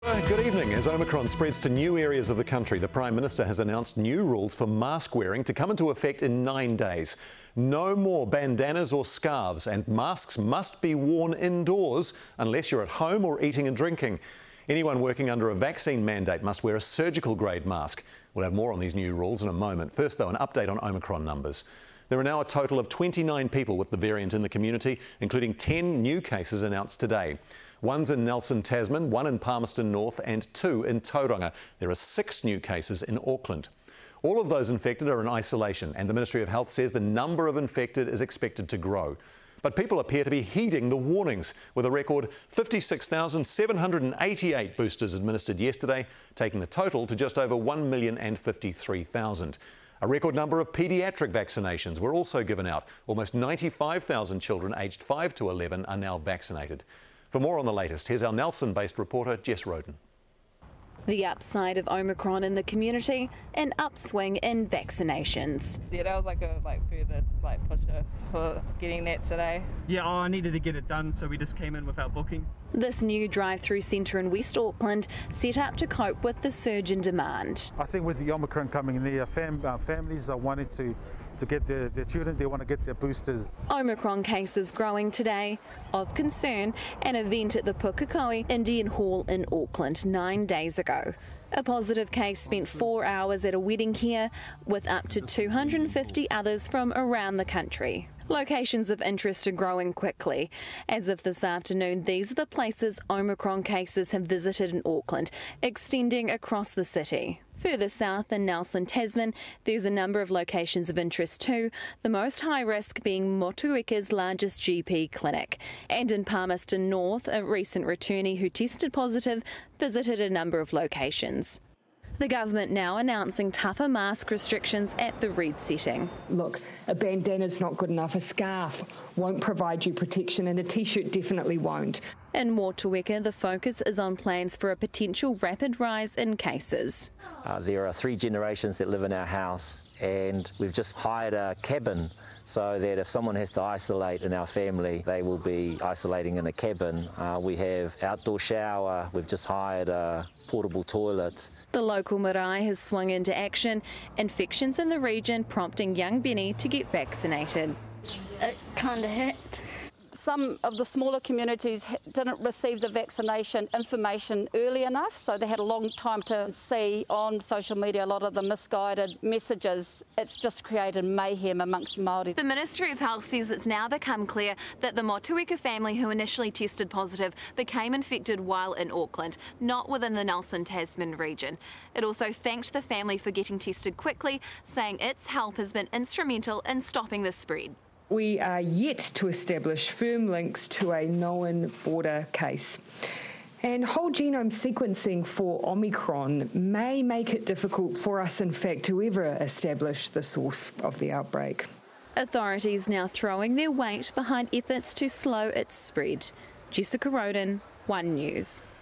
Good evening. As Omicron spreads to new areas of the country, the Prime Minister has announced new rules for mask wearing to come into effect in 9 days. No more bandanas or scarves, and masks must be worn indoors unless you're at home or eating and drinking. Anyone working under a vaccine mandate must wear a surgical grade mask. We'll have more on these new rules in a moment. First though, an update on Omicron numbers. There are now a total of 29 people with the variant in the community, including 10 new cases announced today. One's in Nelson, Tasman, one in Palmerston North and 2 in Tauranga. There are 6 new cases in Auckland. All of those infected are in isolation, and the Ministry of Health says the number of infected is expected to grow. But people appear to be heeding the warnings, with a record 56,788 boosters administered yesterday, taking the total to just over 1,053,000. A record number of paediatric vaccinations were also given out. Almost 95,000 children aged 5 to 11 are now vaccinated. For more on the latest, here's our Nelson-based reporter, Jess Roden. The upside of Omicron in the community, an upswing in vaccinations. Yeah, that was further pusher for getting that today. Yeah, I needed to get it done, so we just came in without booking. This new drive-through centre in West Auckland set up to cope with the surge in demand. I think with the Omicron coming in, the families are wanting to get their children, they want to get their boosters. Omicron cases growing today. Of concern, an event at the Pukekohe Indian Hall in Auckland 9 days ago. A positive case spent 4 hours at a wedding here, with up to 250 others from around the country. Locations of interest are growing quickly. As of this afternoon, these are the places Omicron cases have visited in Auckland, extending across the city. Further south in Nelson, Tasman, there's a number of locations of interest too, the most high risk being Motueka's largest GP clinic. And in Palmerston North, a recent returnee who tested positive visited a number of locations. The government now announcing tougher mask restrictions at the red setting. Look, a bandana's not good enough, a scarf won't provide you protection, and a t-shirt definitely won't. In Motueka, the focus is on plans for a potential rapid rise in cases. There are 3 generations that live in our house, and we've just hired a cabin so that if someone has to isolate in our family, they will be isolating in a cabin. We have outdoor shower, we've just hired a portable toilet. The local marae has swung into action, infections in the region prompting young Benny to get vaccinated. It kind of hurt. Some of the smaller communities didn't receive the vaccination information early enough, so they had a long time to see on social media a lot of the misguided messages. It's just created mayhem amongst Māori. The Ministry of Health says it's now become clear that the Motueka family who initially tested positive became infected while in Auckland, not within the Nelson Tasman region. It also thanked the family for getting tested quickly, saying its help has been instrumental in stopping the spread. We are yet to establish firm links to a known border case. And whole genome sequencing for Omicron may make it difficult for us, in fact, to ever establish the source of the outbreak. Authorities now throwing their weight behind efforts to slow its spread. Jessica Roden, One News.